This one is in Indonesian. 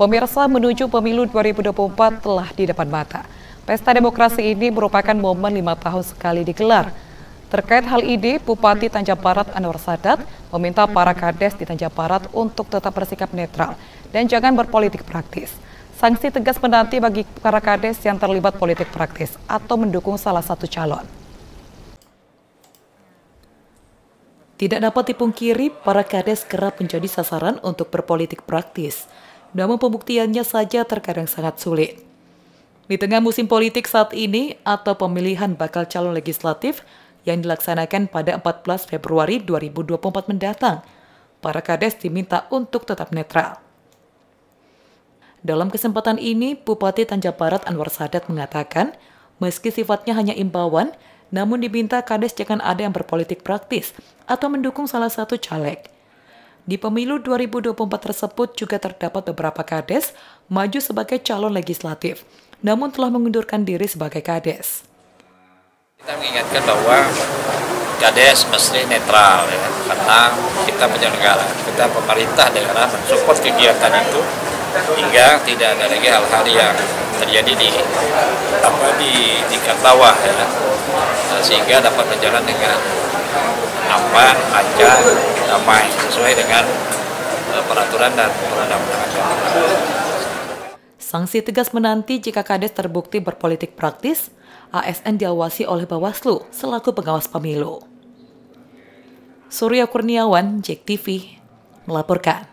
Pemirsa, menuju pemilu 2024 telah di depan mata. Pesta demokrasi ini merupakan momen 5 tahun sekali digelar. Terkait hal ini, Bupati Tanjung Barat Anwar Sadat meminta para kades di Tanjung Barat untuk tetap bersikap netral dan jangan berpolitik praktis. Sanksi tegas menanti bagi para kades yang terlibat politik praktis atau mendukung salah satu calon. Tidak dapat dipungkiri, para kades kerap menjadi sasaran untuk berpolitik praktis. Namun pembuktiannya saja terkadang sangat sulit. Di tengah musim politik saat ini atau pemilihan bakal calon legislatif yang dilaksanakan pada 14 Februari 2024 mendatang, para kades diminta untuk tetap netral. Dalam kesempatan ini, Bupati Tanjung Barat Anwar Sadat mengatakan, meski sifatnya hanya imbauan, namun diminta kades jangan ada yang berpolitik praktis atau mendukung salah satu caleg. Di pemilu 2024 tersebut juga terdapat beberapa kades maju sebagai calon legislatif, namun telah mengundurkan diri sebagai kades. Kita mengingatkan bahwa kades mesti netral, ya, karena kita penyelenggara, kita pemerintah daerah mensupport kegiatan itu hingga tidak ada lagi hal-hal yang terjadi di tingkat bawah, ya, sehingga dapat berjalan dengan aman, lancar, damai sesuai dengan peraturan dan undang-undang. Sanksi tegas menanti jika kades terbukti berpolitik praktis. ASN diawasi oleh Bawaslu selaku pengawas pemilu. Surya Kurniawan, JEK TV, melaporkan.